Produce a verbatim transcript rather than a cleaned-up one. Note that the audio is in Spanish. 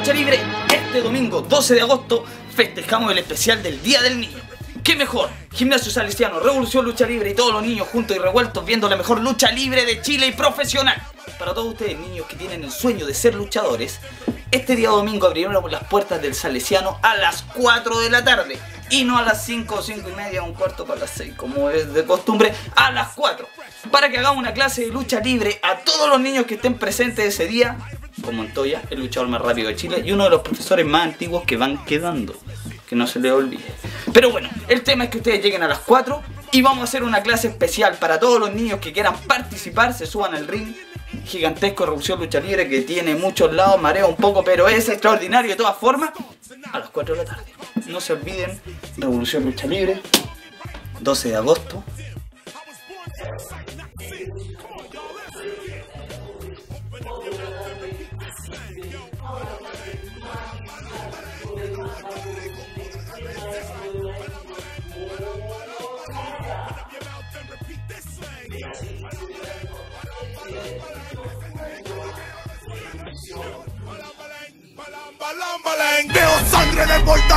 Lucha Libre. Este domingo doce de agosto festejamos el especial del Día del Niño. ¿Qué mejor? Gimnasio Salesiano, Revolución Lucha Libre y todos los niños juntos y revueltos viendo la mejor lucha libre de Chile y profesional. Para todos ustedes, niños que tienen el sueño de ser luchadores, este día domingo abriremos las puertas del Salesiano a las cuatro de la tarde. Y no a las cinco o cinco y media, un cuarto para las seis, como es de costumbre, a las cuatro. Para que hagamos una clase de lucha libre a todos los niños que estén presentes ese día. Con Montoya, el luchador más rápido de Chile y uno de los profesores más antiguos que van quedando. Que no se les olvide. Pero bueno, el tema es que ustedes lleguen a las cuatro y vamos a hacer una clase especial para todos los niños que quieran participar. Se suban al ring gigantesco Revolución Lucha Libre que tiene muchos lados, marea un poco, pero es extraordinario de todas formas. A las cuatro de la tarde. No se olviden, Revolución Lucha Libre, doce de agosto. Veo sangre de vuelta.